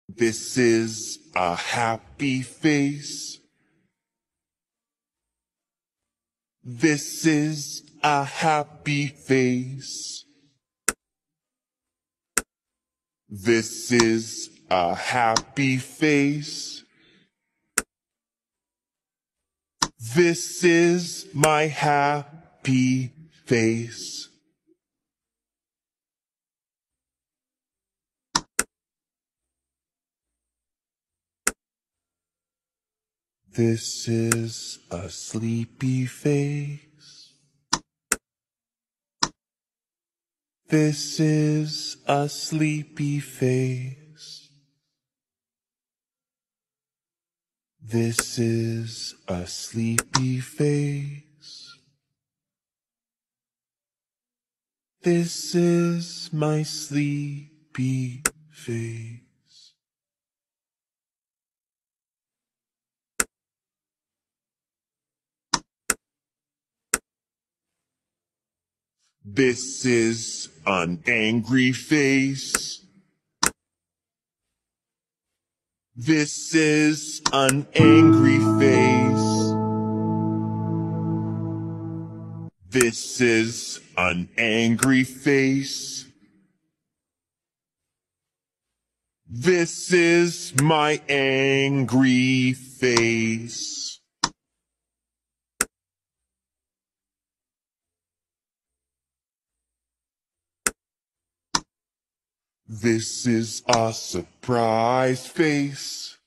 This is a happy face. This is a happy face. This is a happy face. This is my happy face. This is a sleepy face. This is a sleepy face. This is a sleepy face. This is my sleepy face. This is an angry face. This is an angry face. This is an angry face. This is my angry face. This is a surprise face.